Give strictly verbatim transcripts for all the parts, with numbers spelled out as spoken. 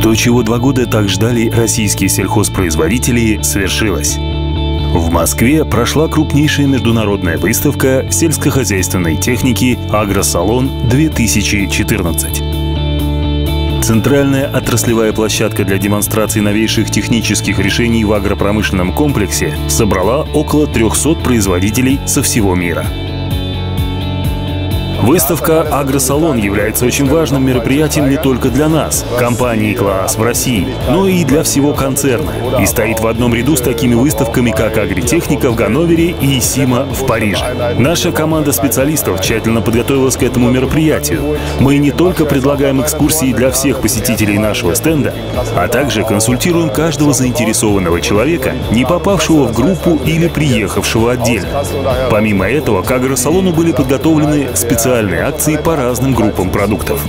То, чего два года так ждали российские сельхозпроизводители, свершилось. В Москве прошла крупнейшая международная выставка сельскохозяйственной техники «Агросалон-две тысячи четырнадцать». Центральная отраслевая площадка для демонстрации новейших технических решений в агропромышленном комплексе собрала около трёхсот производителей со всего мира. Выставка «Агросалон» является очень важным мероприятием не только для нас, компании «Клаас» в России, но и для всего концерна. И стоит в одном ряду с такими выставками, как «Агритехника» в Ганновере и «Сима» в Париже. Наша команда специалистов тщательно подготовилась к этому мероприятию. Мы не только предлагаем экскурсии для всех посетителей нашего стенда, а также консультируем каждого заинтересованного человека, не попавшего в группу или приехавшего отдельно. Помимо этого, к «Агросалону» были подготовлены специальные акции по разным группам продуктов.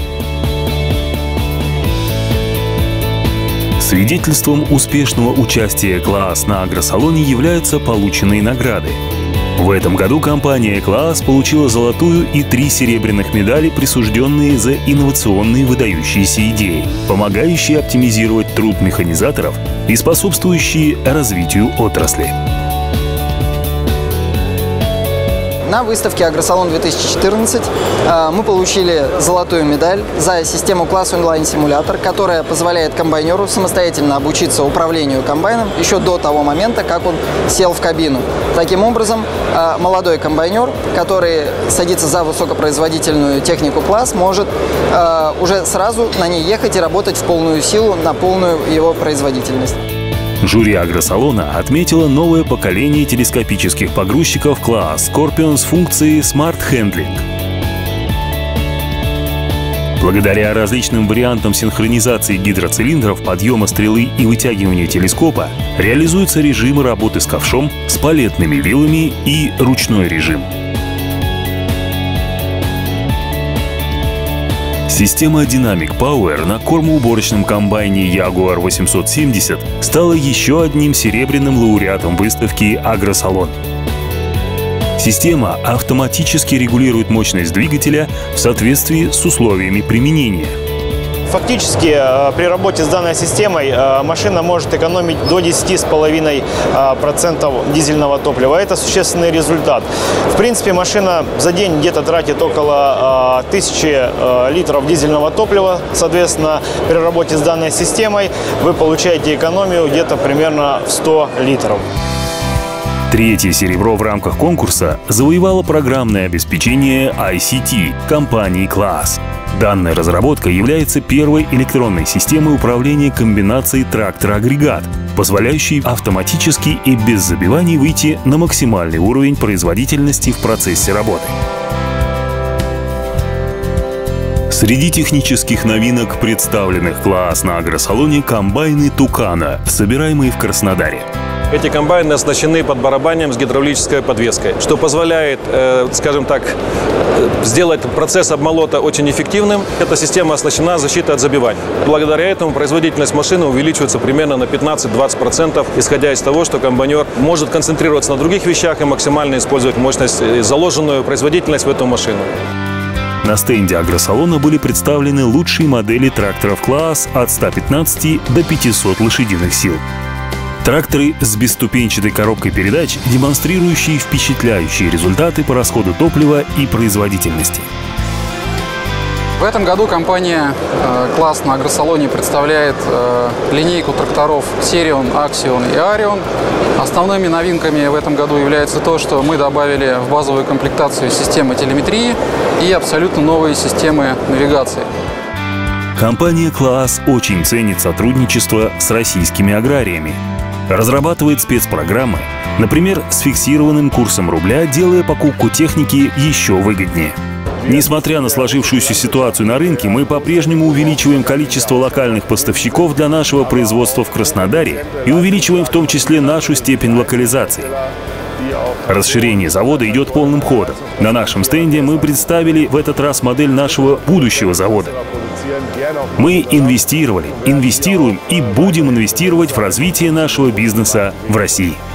Свидетельством успешного участия «Клаас» на «Агросалоне» являются полученные награды. В этом году компания «Клаас» получила золотую и три серебряных медали, присужденные за инновационные выдающиеся идеи, помогающие оптимизировать труд механизаторов и способствующие развитию отрасли. На выставке «Агросалон-две тысячи четырнадцать» мы получили золотую медаль за систему «Клаас онлайн-симулятор», которая позволяет комбайнеру самостоятельно обучиться управлению комбайном еще до того момента, как он сел в кабину. Таким образом, молодой комбайнер, который садится за высокопроизводительную технику «Клаас», может уже сразу на ней ехать и работать в полную силу, на полную его производительность. Жюри «Агросалона» отметило новое поколение телескопических погрузчиков «Клаас Scorpion» с функцией Smart Handling. Благодаря различным вариантам синхронизации гидроцилиндров, подъема стрелы и вытягивания телескопа реализуются режимы работы с ковшом, с палетными вилами и ручной режим. Система Dynamic Power на кормоуборочном комбайне Jaguar восемьсот семьдесят стала еще одним серебряным лауреатом выставки «Агросалон». Система автоматически регулирует мощность двигателя в соответствии с условиями применения. Фактически при работе с данной системой машина может экономить до десяти с половиной процентов дизельного топлива. Это существенный результат. В принципе, машина за день где-то тратит около тысячи литров дизельного топлива. Соответственно, при работе с данной системой вы получаете экономию где-то примерно в сто литров. Третье серебро в рамках конкурса завоевало программное обеспечение ай си ти компании «Клаас». Данная разработка является первой электронной системой управления комбинацией трактор-агрегат, позволяющей автоматически и без забиваний выйти на максимальный уровень производительности в процессе работы. Среди технических новинок, представленных «Клаас» на «Агросалоне», комбайны «Тукана», собираемые в Краснодаре. Эти комбайны оснащены подбарабаниванием с гидравлической подвеской, что позволяет, э, скажем так, сделать процесс обмолота очень эффективным. Эта система оснащена защитой от забиваний. Благодаря этому производительность машины увеличивается примерно на пятнадцать-двадцать процентов, исходя из того, что комбайнер может концентрироваться на других вещах и максимально использовать мощность, заложенную производительность в эту машину. На стенде «Агросалона» были представлены лучшие модели тракторов «Клаас» от ста пятнадцати до пятисот лошадиных сил. Тракторы с бесступенчатой коробкой передач, демонстрирующие впечатляющие результаты по расходу топлива и производительности. В этом году компания «Клаас» на «Агросалоне» представляет линейку тракторов «Сирион», «Аксион» и «Арион». Основными новинками в этом году является то, что мы добавили в базовую комплектацию системы телеметрии и абсолютно новые системы навигации. Компания «Клаас» очень ценит сотрудничество с российскими аграриями. Разрабатывает спецпрограммы, например, с фиксированным курсом рубля, делая покупку техники еще выгоднее. Несмотря на сложившуюся ситуацию на рынке, мы по-прежнему увеличиваем количество локальных поставщиков для нашего производства в Краснодаре и увеличиваем в том числе нашу степень локализации. Расширение завода идет полным ходом. На нашем стенде мы представили в этот раз модель нашего будущего завода. Мы инвестировали, инвестируем и будем инвестировать в развитие нашего бизнеса в России.